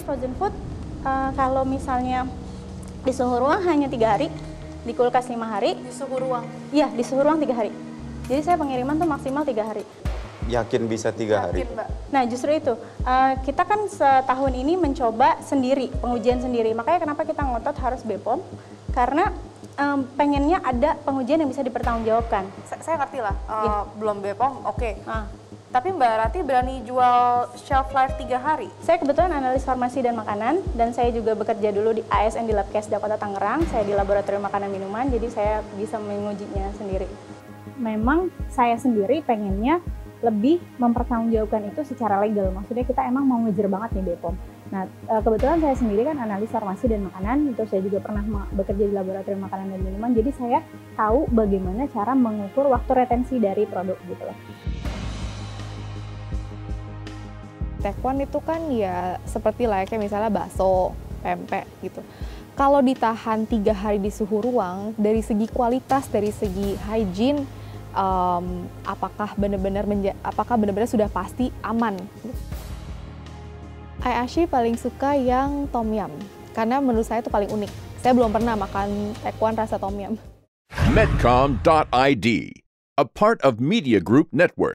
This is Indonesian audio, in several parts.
frozen food kalau misalnya di suhu ruang hanya 3 hari, di kulkas 5 hari. Di suhu ruang? Iya, di suhu ruang 3 hari. Jadi saya pengiriman tuh maksimal 3 hari. Yakin bisa 3 hari? Yakin, Mbak. Nah justru itu, kita kan setahun ini mencoba sendiri, pengujian sendiri. Makanya kenapa kita ngotot harus BPOM, karena pengennya ada pengujian yang bisa dipertanggungjawabkan. Saya ngerti lah, belum BPOM, oke. Ah. Tapi Mbak Rati berani jual shelf life 3 hari? Saya kebetulan analis farmasi dan makanan, dan saya juga bekerja dulu di ASN di Labkes Dakota Tangerang. Saya di laboratorium makanan minuman, jadi saya bisa mengujinya sendiri. Memang saya sendiri pengennya lebih mempertanggungjawabkan itu secara legal. Maksudnya kita emang mau ngejar banget nih BPOM. Nah, kebetulan saya sendiri kan analis farmasi dan makanan, itu saya juga pernah bekerja di laboratorium makanan dan minuman, jadi saya tahu bagaimana cara mengukur waktu retensi dari produk gitu loh. Taekwon itu kan ya seperti layaknya misalnya bakso, pempek gitu. Kalau ditahan 3 hari di suhu ruang, dari segi kualitas, dari segi hygiene, apakah benar-benar sudah pasti aman? Ayashi paling suka yang tom yum, karena menurut saya itu paling unik. Saya belum pernah makan taekwon rasa tom yum. Medcom.id, a part of Media Group Network.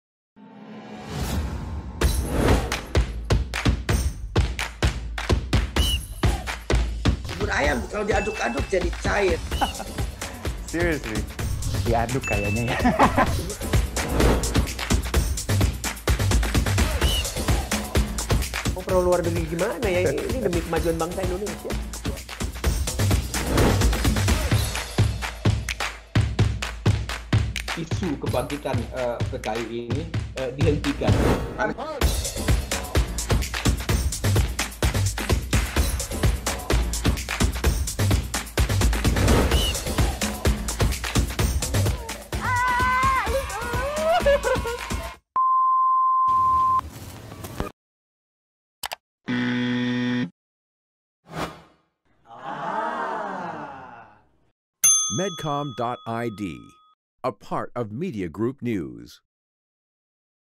Bubur ayam kalau diaduk-aduk jadi cair. Seriously, diaduk kayaknya ya. Mau perlu luar negeri gimana ya? Ini demi kemajuan bangsa Indonesia. Isu kebangkitan PKI ini dihentikan. Medcom.id, a part of Media Group News.